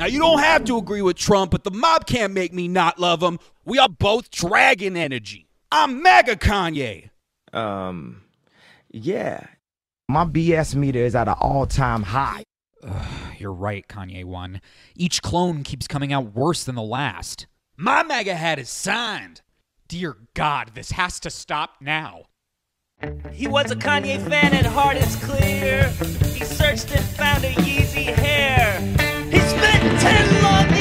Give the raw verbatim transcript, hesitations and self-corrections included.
you don't have to agree with Trump, but the mob can't make me not love him. We are both dragon energy. I'm mega Kanye. Um, yeah. My B S meter is at an all-time high. Ugh, you're right, Kanye one. Each clone keeps coming out worse than the last. My MAGA hat is signed. Dear God, this has to stop now. He was a Kanye fan at heart, it's clear. He searched and found a Yeezy hair. He spent ten long